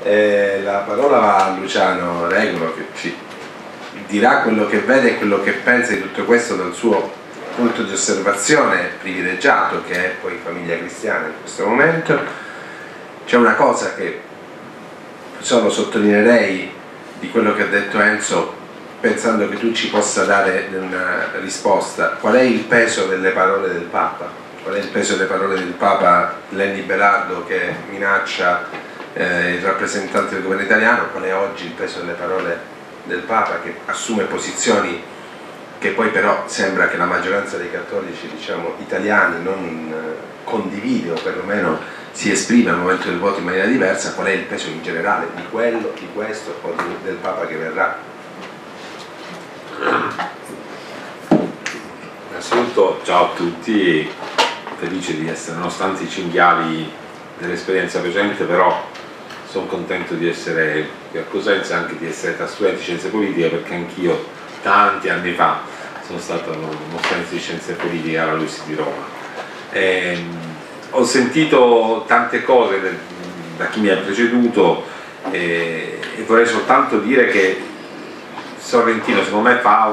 La parola va a Luciano Regolo, che ci dirà quello che vede e quello che pensa di tutto questo dal suo punto di osservazione privilegiato, che è poi Famiglia Cristiana in questo momento. C'è una cosa che solo sottolineerei di quello che ha detto Enzo, pensando che tu ci possa dare una risposta. Qual è il peso delle parole del Papa? Qual è il peso delle parole del Papa Lenny Belardo, che minaccia il rappresentante del governo italiano? Qual è oggi il peso delle parole del Papa, che assume posizioni che poi però sembra che la maggioranza dei cattolici, diciamo, italiani non condivide, o perlomeno si esprime al momento del voto in maniera diversa? Qual è il peso in generale di quello, di questo o del Papa che verrà? Innanzitutto ciao a tutti, felice di essere, nonostante i cinghiali dell'esperienza precedente, però sono contento di essere qui a Cosenza e anche di essere tra studenti di scienze politiche, perché anch'io tanti anni fa sono stato uno studente di scienze politiche alla LUISS di Roma. Ho sentito tante cose da chi mi ha preceduto e vorrei soltanto dire che Sorrentino secondo me fa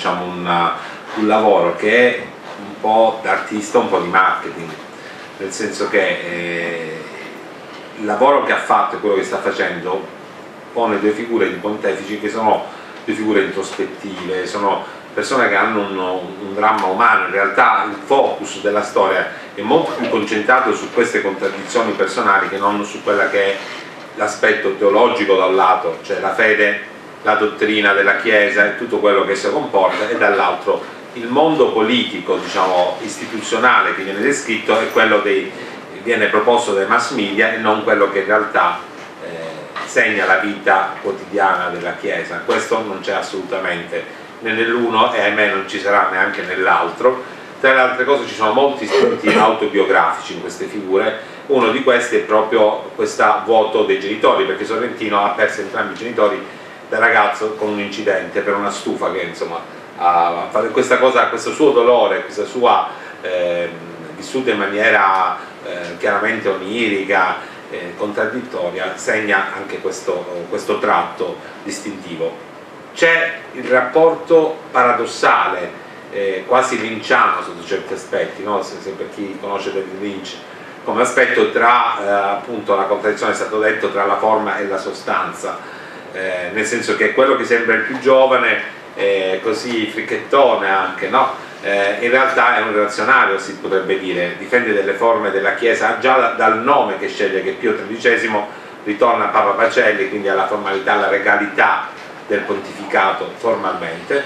un lavoro che è un po' d'artista, un po' di marketing, nel senso che il lavoro che ha fatto e quello che sta facendo pone due figure di pontefici che sono due figure introspettive, sono persone che hanno un dramma umano. In realtà il focus della storia è molto più concentrato su queste contraddizioni personali che non su quella che è l'aspetto teologico da un lato, cioè la fede, la dottrina della Chiesa e tutto quello che esso comporta, e dall'altro il mondo politico, diciamo, istituzionale che viene descritto è quello viene proposto dai mass media e non quello che in realtà segna la vita quotidiana della Chiesa. Questo non c'è assolutamente né nell'uno e ahimè non ci sarà neanche nell'altro. Tra le altre cose ci sono molti spunti autobiografici in queste figure. Uno di questi è proprio questo vuoto dei genitori, perché Sorrentino ha perso entrambi i genitori da ragazzo con un incidente per una stufa che insomma questa cosa, questo suo dolore, questa sua vissuta in maniera chiaramente onirica, contraddittoria, segna anche questo tratto distintivo. C'è il rapporto paradossale, quasi linciano sotto certi aspetti, no? Se per chi conosce David Lynch, come aspetto tra appunto la contraddizione, è stato detto, tra la forma e la sostanza, nel senso che quello che sembra il più giovane, così fricchettone anche, no? In realtà è un reazionario, si potrebbe dire, difende delle forme della Chiesa, già dal nome che sceglie, che Pio XIII ritorna a Papa Pacelli, quindi alla formalità, alla regalità del pontificato formalmente,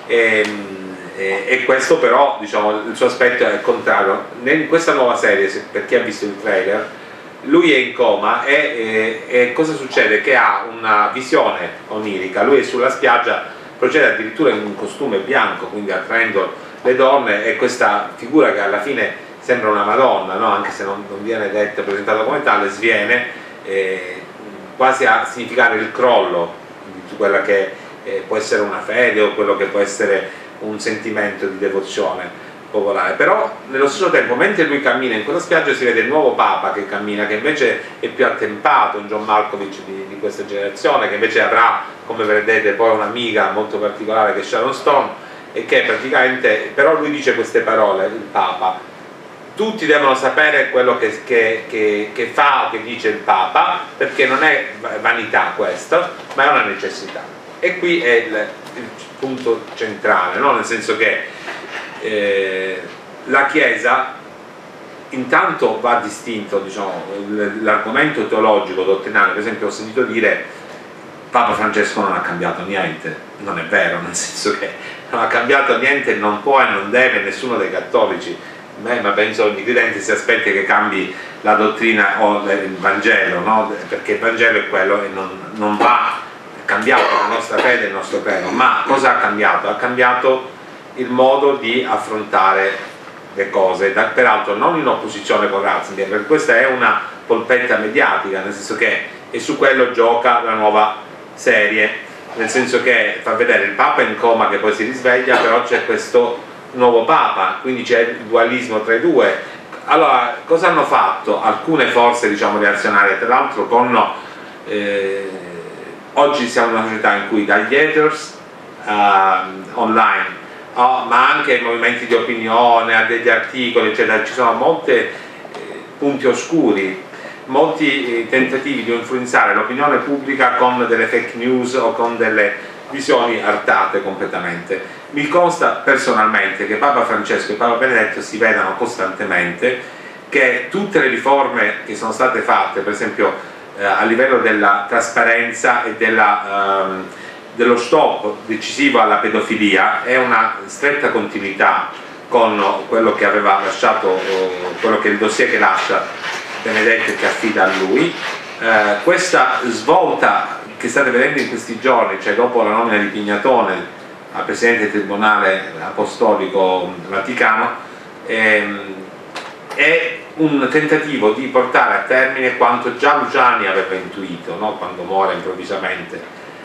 e questo però, diciamo, il suo aspetto è il contrario. In questa nuova serie, per chi ha visto il trailer, lui è in coma e cosa succede? Che ha una visione onirica, lui è sulla spiaggia, procede addirittura in un costume bianco, quindi attraendo le donne, e questa figura che alla fine sembra una Madonna, no? Anche se non viene detta, presentata come tale, sviene quasi a significare il crollo di quella che può essere una fede o quello che può essere un sentimento di devozione popolare. Però nello stesso tempo, mentre lui cammina in quella spiaggia, si vede il nuovo Papa che cammina, che invece è più attempato, un John Malkovich di questa generazione, che invece avrà, come vedete, poi un'amica molto particolare che è Sharon Stone, e che praticamente, però lui dice queste parole, il Papa: tutti devono sapere quello che fa o che dice il Papa, perché non è vanità questo, ma è una necessità. E qui è il punto centrale, no? Nel senso che la Chiesa intanto va distinto, diciamo, l'argomento teologico, dottrinale. Per esempio ho sentito dire Papa Francesco non ha cambiato niente. Non è vero, nel senso che non ha cambiato niente, non può e non deve nessuno dei cattolici, ma penso ogni credente si aspetti che cambi la dottrina o il Vangelo, no? Perché il Vangelo è quello e non va cambiato la nostra fede e il nostro credo. Ma cosa ha cambiato? Ha cambiato il modo di affrontare le cose, peraltro non in opposizione con Ratzinger, perché questa è una polpetta mediatica, nel senso che e su quello gioca la nuova serie, nel senso che fa vedere il Papa in coma che poi si risveglia, però c'è questo nuovo Papa, quindi c'è il dualismo tra i due. Allora, cosa hanno fatto alcune forze, diciamo, reazionarie, tra l'altro con Oggi siamo in una società in cui dagli haters online, ma anche movimenti di opinione, a degli articoli, eccetera, ci sono molti punti oscuri, molti tentativi di influenzare l'opinione pubblica con delle fake news o con delle visioni artate completamente. Mi consta personalmente che Papa Francesco e Papa Benedetto si vedano costantemente, che tutte le riforme che sono state fatte, per esempio a livello della trasparenza e dello stop decisivo alla pedofilia, è una stretta continuità con quello che aveva lasciato, quello che è il dossier che lascia Benedetto e che affida a lui. Questa svolta che state vedendo in questi giorni, cioè dopo la nomina di Pignatone a Presidente del Tribunale Apostolico Vaticano, è un tentativo di portare a termine quanto già Luciani aveva intuito, no? Quando muore improvvisamente,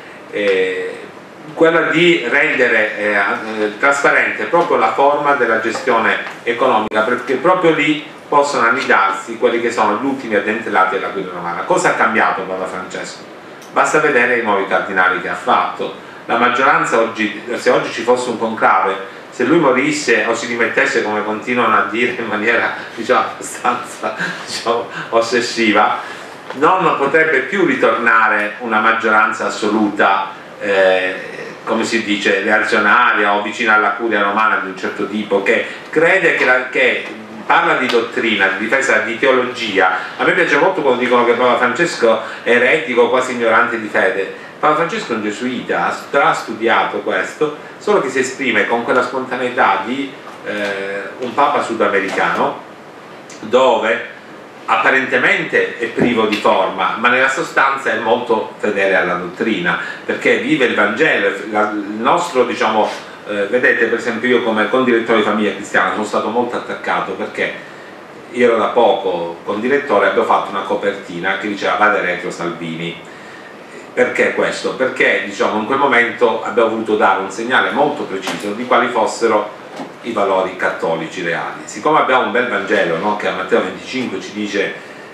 quella di rendere trasparente proprio la forma della gestione economica, perché proprio lì possono annidarsi quelli che sono gli ultimi addentellati della guida romana. Cosa ha cambiato Papa Francesco? Basta vedere i nuovi cardinali che ha fatto. La maggioranza oggi, se oggi ci fosse un conclave, se lui morisse o si dimettesse, come continuano a dire in maniera abbastanza ossessiva, non potrebbe più ritornare una maggioranza assoluta, come si dice, reazionaria o vicina alla curia romana di un certo tipo, che crede che parla di dottrina, di difesa di teologia. A me piace molto quando dicono che Papa Francesco è eretico, quasi ignorante di fede. Papa Francesco è un gesuita, ha studiato questo, solo che si esprime con quella spontaneità di un Papa sudamericano, dove apparentemente è privo di forma, ma nella sostanza è molto fedele alla dottrina, perché vive il Vangelo. Il nostro, vedete, per esempio io come condirettore di Famiglia Cristiana sono stato molto attaccato, perché io ero da poco condirettore e abbiamo fatto una copertina che diceva "Vade retro Salvini". Perché questo? Perché in quel momento abbiamo voluto dare un segnale molto preciso di quali fossero i valori cattolici reali. Siccome abbiamo un bel Vangelo, no? Che a Matteo 25 ci dice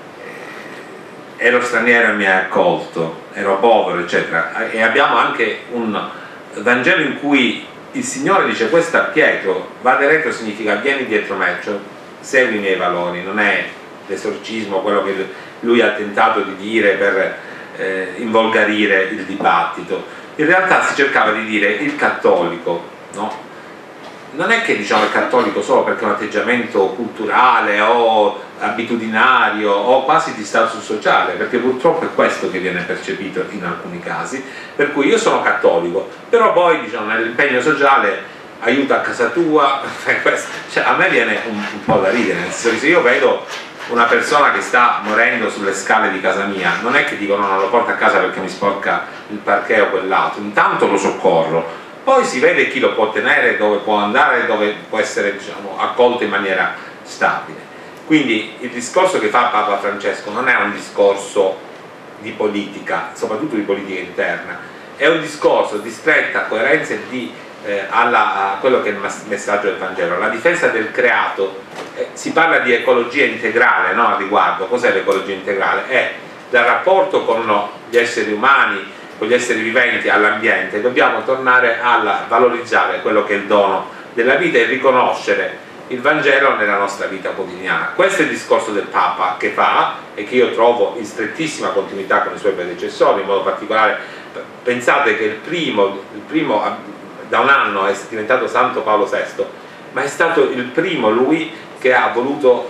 ero straniero e mi hai accolto, ero povero, eccetera, e abbiamo anche un Vangelo in cui il Signore dice questo a Pietro: "Vade retro" significa vieni dietro me, cioè segui i miei valori, non è l'esorcismo, quello che lui ha tentato di dire per involgarire il dibattito. In realtà si cercava di dire il cattolico, no? Non è che il cattolico solo perché è un atteggiamento culturale o abitudinario o quasi di status sociale, perché purtroppo è questo che viene percepito in alcuni casi, per cui io sono cattolico, però poi nell'impegno sociale aiuto a casa tua, a me viene un po' da ridere, nel senso che se io vedo una persona che sta morendo sulle scale di casa mia, non è che dico no, non lo porto a casa perché mi sporca il parquet o quell'altro, intanto lo soccorro, poi si vede chi lo può tenere, dove può andare, dove può essere accolto in maniera stabile. Quindi il discorso che fa Papa Francesco non è un discorso di politica, soprattutto di politica interna, è un discorso di stretta coerenza e di a quello che è il messaggio del Vangelo, la difesa del creato. Si parla di ecologia integrale, no, al riguardo. Cos'è l'ecologia integrale? È dal rapporto con gli esseri umani, con gli esseri viventi, all'ambiente. Dobbiamo tornare a valorizzare quello che è il dono della vita e riconoscere il Vangelo nella nostra vita quotidiana. Questo è il discorso del Papa che fa e che io trovo in strettissima continuità con i suoi predecessori, in modo particolare pensate che il primo da un anno è diventato Santo Paolo VI, ma è stato il primo lui che ha voluto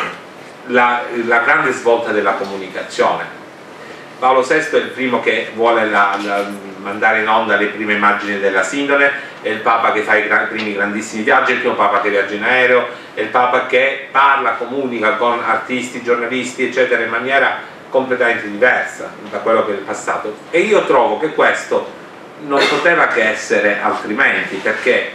la grande svolta della comunicazione. Paolo VI è il primo che vuole mandare in onda le prime immagini della sindone, è il Papa che fa i primi grandissimi viaggi, è il primo Papa che viaggia in aereo, è il Papa che parla, comunica con artisti, giornalisti, eccetera, in maniera completamente diversa da quello che è il passato. E io trovo che questo non poteva che essere altrimenti, perché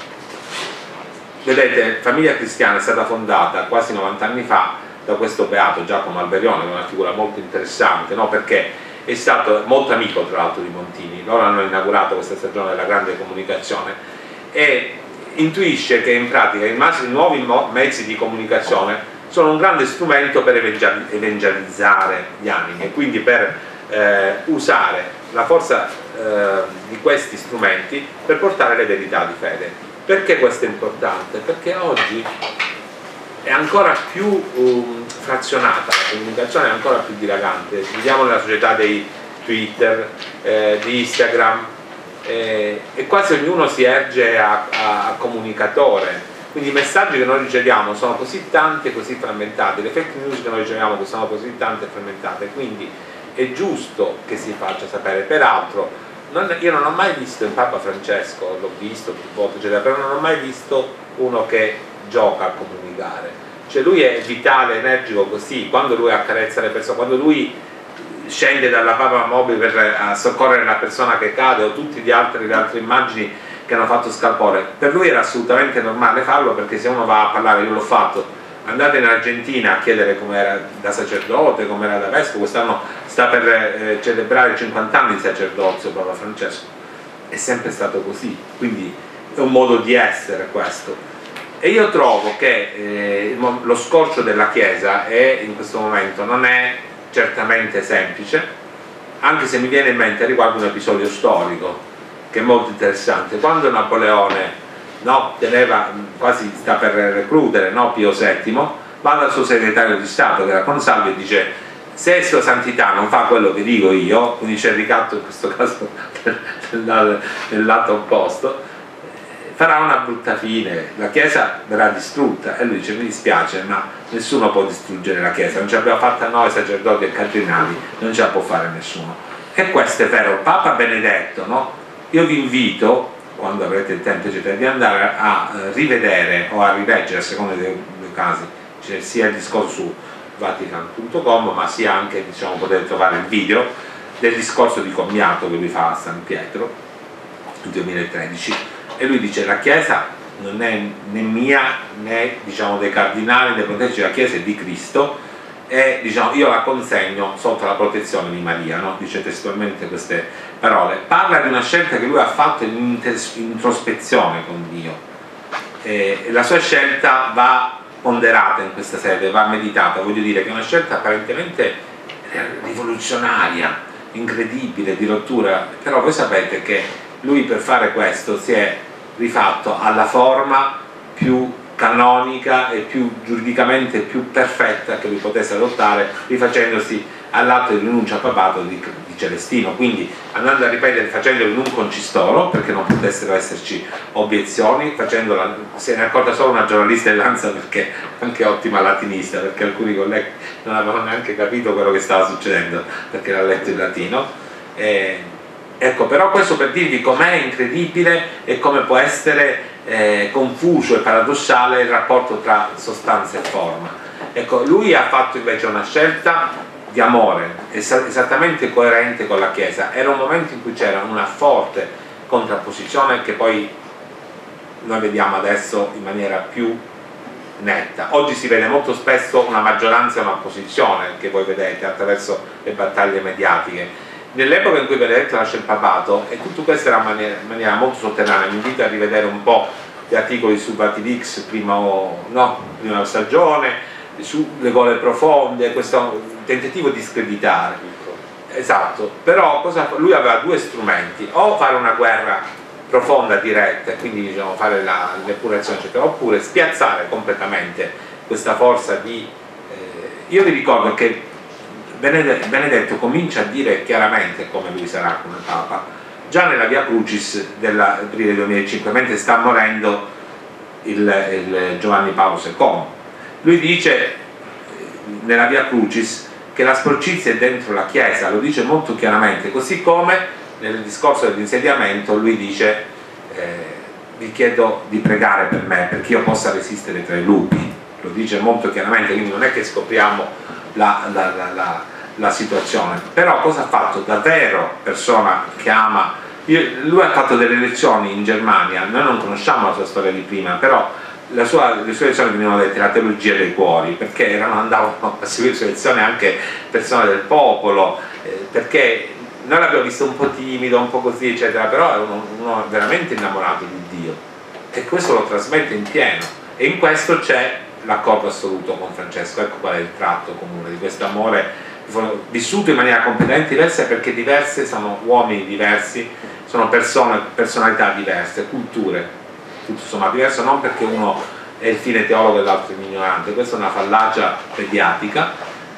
vedete, Famiglia Cristiana è stata fondata quasi 90 anni fa da questo beato Giacomo Alberione, che è una figura molto interessante, no? Perché è stato molto amico tra l'altro di Montini. Loro hanno inaugurato questa stagione della grande comunicazione e intuisce che in pratica i nuovi mezzi di comunicazione sono un grande strumento per evangelizzare gli animi e quindi per usare la forza di questi strumenti per portare le verità di fede. Perché questo è importante? Perché oggi è ancora più frazionata, la comunicazione è ancora più dilagante. Viviamo nella società dei Twitter, di Instagram, e quasi ognuno si erge a comunicatore. Quindi i messaggi che noi riceviamo sono così tanti e così frammentati, le fake news che noi riceviamo sono così tante e frammentate, quindi è giusto che si faccia sapere. Peraltro io non ho mai visto il Papa Francesco, l'ho visto più volte, eccetera, però non ho mai visto uno che gioca a comunicare. Cioè lui è vitale, energico così, quando lui accarezza le persone, quando lui scende dalla Papa mobile per soccorrere la persona che cade, o tutte le altre immagini che hanno fatto scalpore, per lui era assolutamente normale farlo, perché se uno va a parlare, io l'ho fatto, andate in Argentina a chiedere com'era da sacerdote, com'era da vescovo, quest'anno sta per celebrare 50 anni di sacerdozio Papa Francesco, è sempre stato così, quindi è un modo di essere questo. E io trovo che lo scorcio della Chiesa in questo momento non è certamente semplice, anche se mi viene in mente riguardo un episodio storico che è molto interessante. Quando Napoleone teneva, quasi sta per recludere Pio VII, va dal suo segretario di Stato che era Consalvi e dice: se Sua Santità non fa quello che dico io, quindi c'è il ricatto in questo caso nel lato opposto, farà una brutta fine, la Chiesa verrà distrutta. E lui dice: mi dispiace, ma nessuno può distruggere la Chiesa, non ce l'abbiamo fatta noi sacerdoti e cardinali, non ce la può fare nessuno. E questo è vero. Papa Benedetto, io vi invito, quando avrete il tempo eccetera, di andare a rivedere o a rileggere, a seconda dei casi, cioè sia il discorso su vatican.com, ma sia anche, potete trovare il video del discorso di commiato che lui fa a San Pietro nel 2013, e lui dice: la Chiesa non è né mia né dei cardinali, né protegge, la Chiesa è di Cristo, e io la consegno sotto la protezione di Maria, dice testualmente queste parole. Parla di una scelta che lui ha fatto in introspezione con Dio, e la sua scelta va ponderata in questa sede, va meditata. Voglio dire che è una scelta apparentemente rivoluzionaria, incredibile, di rottura, però voi sapete che lui per fare questo si è rifatto alla forma più canonica e più giuridicamente più perfetta che lui potesse adottare, rifacendosi all'atto di rinuncia al papato di Celestino, quindi andando a ripetere, facendolo in un concistoro perché non potessero esserci obiezioni, se ne è accorta solo una giornalista dell'Ansa, perché anche ottima latinista, perché alcuni colleghi non avevano neanche capito quello che stava succedendo perché l'ha letto in latino. Ecco, però questo per dirvi com'è incredibile e come può essere confuso e paradossale il rapporto tra sostanza e forma. Ecco, lui ha fatto invece una scelta di amore esattamente coerente con la Chiesa. Era un momento in cui c'era una forte contrapposizione che poi noi vediamo adesso in maniera più netta. Oggi si vede molto spesso una maggioranza e un'opposizione, che voi vedete attraverso le battaglie mediatiche. Nell'epoca in cui Benedetto lascia il papato, e tutto questo era in maniera molto sotterranea, vi invito a rivedere un po' gli articoli su Vatilix, prima stagione, sulle gole profonde, questo tentativo di screditare. Esatto, però lui aveva due strumenti: o fare una guerra profonda, diretta, quindi fare l'epurazione eccetera, oppure spiazzare completamente questa forza di... io vi ricordo che Benedetto comincia a dire chiaramente come lui sarà come Papa già nella Via Crucis dell'aprile 2005, mentre sta morendo il Giovanni Paolo II. Lui dice nella Via Crucis che la sporcizia è dentro la Chiesa, lo dice molto chiaramente, così come nel discorso dell'insediamento lui dice vi chiedo di pregare per me perché io possa resistere tra i lupi, lo dice molto chiaramente, quindi non è che scopriamo la situazione. Però cosa ha fatto? Davvero persona che ama. Lui ha fatto delle lezioni in Germania, noi non conosciamo la sua storia di prima, però le sue lezioni venivano dette la teologia dei cuori, perché andavano a seguire le sue lezioni anche persone del popolo, perché noi l'abbiamo visto un po' timido, un po' così eccetera, però è uno veramente innamorato di Dio, e questo lo trasmette in pieno, e in questo c'è l'accordo assoluto con Francesco. Ecco qual è il tratto comune di questo amore vissuto in maniera completamente diversa, perché diverse sono uomini diversi, sono persone, personalità diverse, culture, tutto insomma diverso, non perché uno è il fine teologo e l'altro è ignorante, questa è una fallacia mediatica,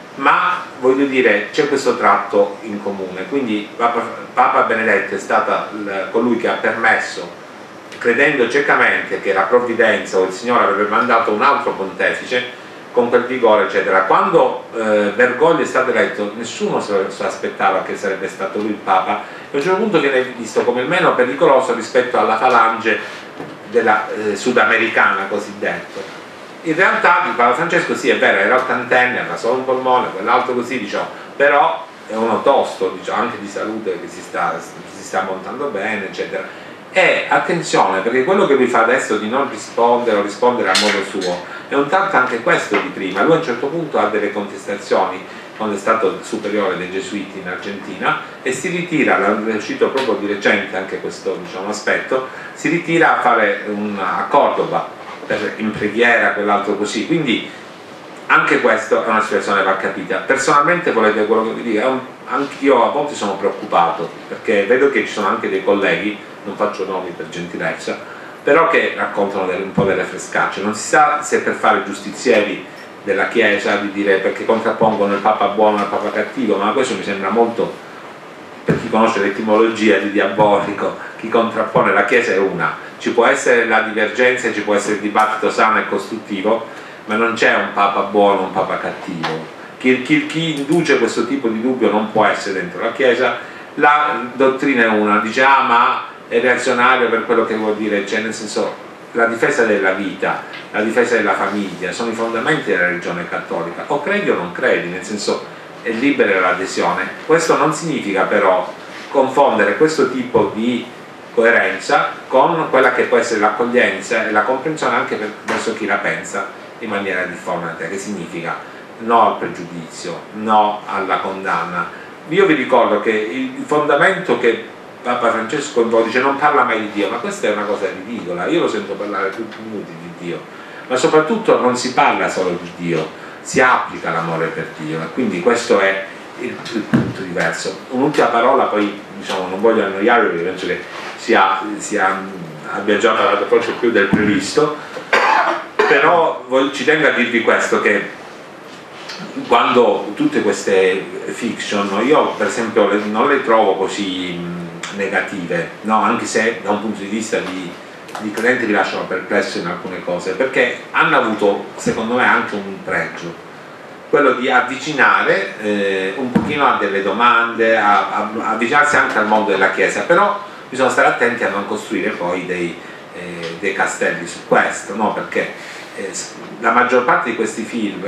ma voglio dire c'è questo tratto in comune. Quindi Papa Benedetto è stata colui che ha permesso, credendo ciecamente che la provvidenza o il Signore avrebbe mandato un altro pontefice con quel vigore eccetera. Quando Bergoglio è stato eletto nessuno se lo aspettava che sarebbe stato lui il Papa, e a un certo punto viene visto come il meno pericoloso rispetto alla falange della sudamericana cosiddetto. In realtà il Papa Francesco sì, è vero, era ottantenne, aveva solo un polmone, quell'altro così, diciamo, però è uno tosto, diciamo, anche di salute, che si sta montando bene eccetera. E attenzione, perché quello che lui fa adesso di non rispondere o rispondere a modo suo è un tanto anche questo di prima. Lui a un certo punto ha delle contestazioni quando è stato superiore dei Gesuiti in Argentina e si ritira, è uscito proprio di recente anche questo, diciamo, aspetto, si ritira a fare a Cordoba in preghiera, quell'altro così. Quindi anche questo è una situazione che va capita. Personalmente, volete quello che vi dico, anche io a volte sono preoccupato perché vedo che ci sono anche dei colleghi, non faccio nomi per gentilezza, però che raccontano un po' delle frescacce. Non si sa se per fare giustizieri della Chiesa, di dire, perché contrappongono il Papa buono e il Papa cattivo, ma questo mi sembra molto, per chi conosce l'etimologia di diabolico, chi contrappone la Chiesa è una, ci può essere la divergenza, ci può essere il dibattito sano e costruttivo, ma non c'è un Papa buono o un Papa cattivo. Chi induce questo tipo di dubbio non può essere dentro la Chiesa. La dottrina è una, dice ma è reazionario per quello che vuol dire, cioè nel senso, la difesa della vita, la difesa della famiglia sono i fondamenti della religione cattolica, o credi o non credi, nel senso è libera l'adesione. Questo non significa però confondere questo tipo di coerenza con quella che può essere l'accoglienza e la comprensione anche verso chi la pensa in maniera difforme da te, che significa no al pregiudizio, no alla condanna. Io vi ricordo che il fondamento che Papa Francesco dice non parla mai di Dio, ma questa è una cosa ridicola. Io lo sento parlare tutti i minuti di Dio, ma soprattutto non si parla solo di Dio, si applica l'amore per Dio, e quindi questo è il punto diverso. Un'ultima parola, poi diciamo non voglio annoiarvi perché penso che abbia già parlato forse più del previsto, però ci tengo a dirvi questo, che quando tutte queste fiction, io per esempio non le trovo così negative, no? Anche se da un punto di vista di credenti vi lasciano perplessi in alcune cose, perché hanno avuto secondo me anche un pregio, quello di avvicinare un pochino a delle domande, a avvicinarsi anche al mondo della Chiesa, però bisogna stare attenti a non costruire poi dei castelli su questo, no? Perché la maggior parte di questi film,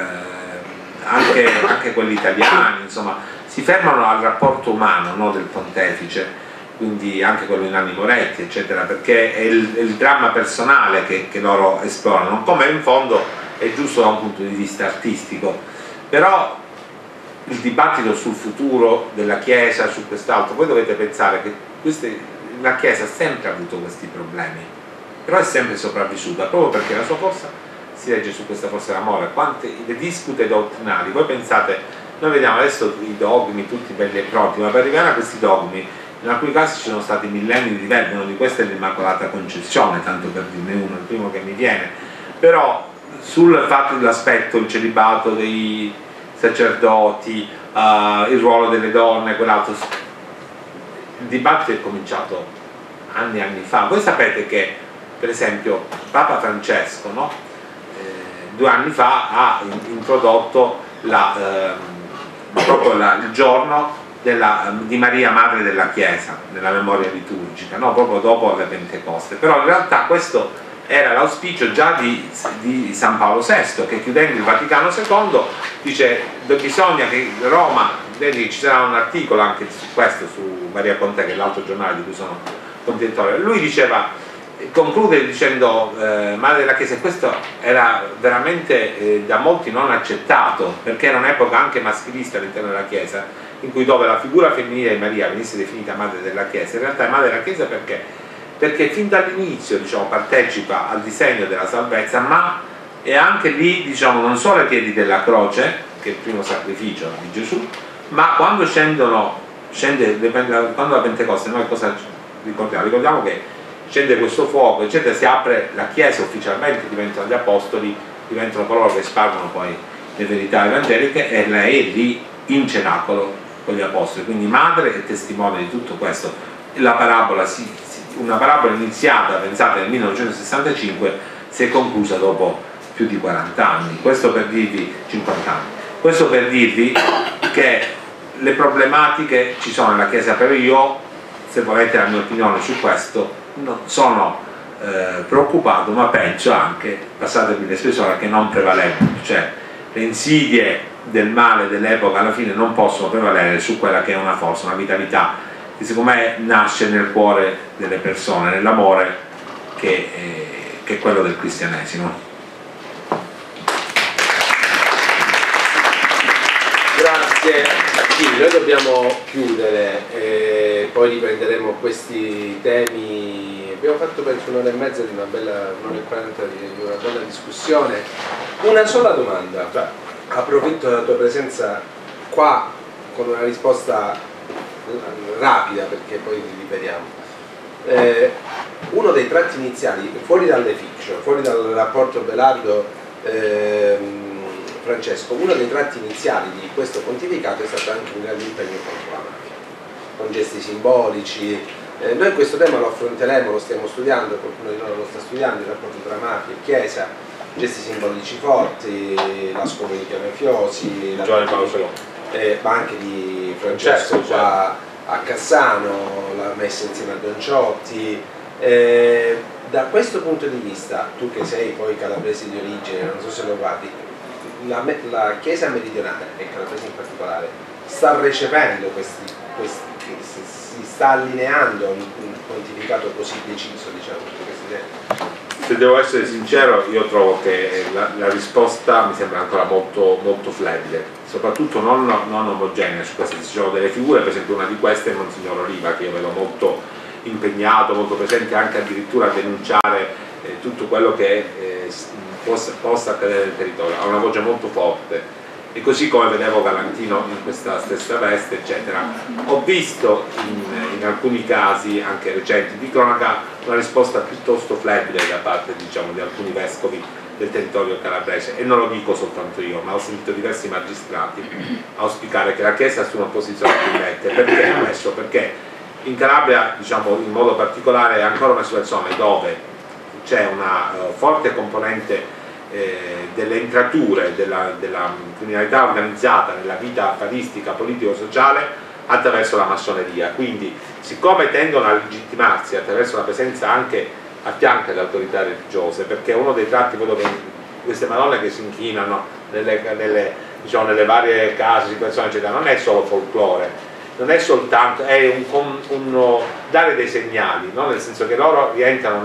anche quelli italiani, insomma, si fermano al rapporto umano, no, del pontefice, quindi anche quello in Nanni Moretti eccetera, perché è il dramma personale che loro esplorano, come in fondo è giusto da un punto di vista artistico. Però il dibattito sul futuro della Chiesa, su quest'altro, voi dovete pensare che la Chiesa ha sempre avuto questi problemi, però è sempre sopravvissuta, proprio perché la sua forza si regge su questa forza dell'amore. Le dispute dottrinali, voi pensate, noi vediamo adesso i dogmi tutti belli e pronti, ma per arrivare a questi dogmi in alcuni casi ci sono stati millenni di diversi, uno di questi è l'Immacolata Concezione, tanto per dirne uno, il primo che mi viene. Però sul fatto dell'aspetto, il celibato dei sacerdoti, il ruolo delle donne, quell'altro, il dibattito è cominciato anni e anni fa. Voi sapete che per esempio Papa Francesco, no? 2 anni fa ha introdotto proprio il giorno di Maria Madre della Chiesa nella memoria liturgica, no? Proprio dopo le Pentecoste. Però in realtà questo era l'auspicio già di San Paolo VI, che chiudendo il Vaticano II dice bisogna che Roma, vedi, ci sarà un articolo anche su questo su Maria Conte, che è l'altro giornale di cui sono condirettore. Lui diceva, conclude dicendo Madre della Chiesa, e questo era veramente da molti non accettato, perché era un'epoca anche maschilista all'interno della Chiesa, in cui dove la figura femminile di Maria venisse definita Madre della Chiesa, in realtà è Madre della Chiesa perché fin dall'inizio, diciamo, partecipa al disegno della salvezza, ma è anche lì, diciamo, non solo ai piedi della croce, che è il primo sacrificio di Gesù, ma quando quando la Pentecoste noi cosa ricordiamo? Ricordiamo che scende questo fuoco, eccetera, si apre la Chiesa ufficialmente, diventano gli apostoli, diventano coloro che spargono poi le verità evangeliche, e lei è lì in cenacolo con gli apostoli, quindi madre e testimone di tutto questo. La parabola, una parabola iniziata, pensate, nel 1965, si è conclusa dopo più di 40 anni, questo per dirvi 50 anni. Questo per dirvi che le problematiche ci sono nella Chiesa, però io, se volete la mia opinione su questo, non sono preoccupato, ma penso anche, passatemi l'espressione, che non prevalevano, cioè le insidie del male dell'epoca alla fine non possono prevalere su quella che è una forza, una vitalità che secondo me nasce nel cuore delle persone, nell'amore che è quello del cristianesimo. Grazie. Sì, noi dobbiamo chiudere e poi riprenderemo questi temi. Abbiamo fatto penso un'ora e mezza di un'ora e 40 di una bella discussione. Una sola domanda, approfitto della tua presenza qua con una risposta rapida perché poi ripetiamo. Uno dei tratti iniziali, fuori dalle fiction, fuori dal rapporto Belardo Francesco, uno dei tratti iniziali di questo pontificato è stato anche un grande impegno contro la mafia, con gesti simbolici. Noi questo tema lo affronteremo, lo stiamo studiando, qualcuno di noi lo sta studiando, il rapporto tra mafia e chiesa, gesti simbolici forti, la scomunica ai mafiosi, ma anche di Francesco qua a Cassano, la messa insieme a Don Ciotti. Da questo punto di vista, tu che sei poi calabrese di origine, non so se lo guardi, la Chiesa meridionale, e calabrese in particolare, sta recependo si sta allineando a un pontificato così deciso, diciamo, su queste idee? Se devo essere sincero, io trovo che la risposta mi sembra ancora molto, molto flebile, soprattutto non omogenea su queste. Ci sono delle figure, per esempio una di queste è Monsignor Oliva, che io vedo molto impegnato, molto presente, anche addirittura a denunciare tutto quello che possa accadere nel territorio, ha una voce molto forte, e così come vedevo Galantino in questa stessa veste, eccetera. Ho visto in alcuni casi, anche recenti di cronaca, una risposta piuttosto flebile da parte, diciamo, di alcuni vescovi del territorio calabrese, e non lo dico soltanto io, ma ho sentito diversi magistrati auspicare che la Chiesa assuma una posizione più netta. Perché adesso? Perché in Calabria, diciamo, in modo particolare è ancora una situazione dove c'è una forte componente delle entrature della criminalità organizzata nella vita affaristica, politico-sociale attraverso la massoneria. Quindi, siccome tendono a legittimarsi attraverso la presenza anche a fianco delle autorità religiose, perché uno dei tratti, quello che queste madonne che si inchinano nelle varie case, situazioni eccetera, non è solo folklore, non è soltanto, è un dare dei segnali, no? Nel senso che loro rientrano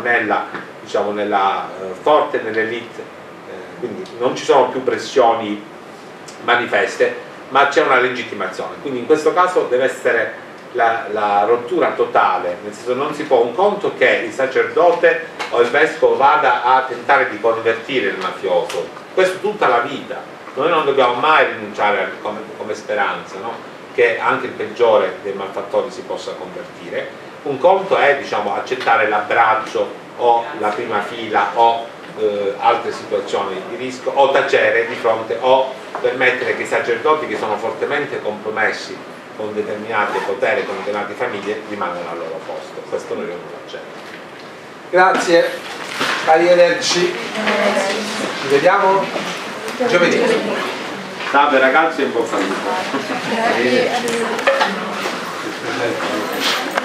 forte nell'elite, quindi non ci sono più pressioni manifeste, ma c'è una legittimazione. Quindi in questo caso deve essere la rottura totale, nel senso non si può, un conto che il sacerdote o il vescovo vada a tentare di convertire il mafioso, questo tutta la vita, noi non dobbiamo mai rinunciare come speranza, no? Che anche il peggiore dei malfattori si possa convertire. Un conto è, diciamo, accettare l'abbraccio o la prima fila o altre situazioni di rischio, o tacere di fronte, o permettere che i sacerdoti che sono fortemente compromessi con determinati poteri, con determinate famiglie, rimangano al loro posto. Questo noi non lo accettiamo. Grazie, arrivederci, ci vediamo giovedì. Salve ragazzi e buon saluto. Grazie.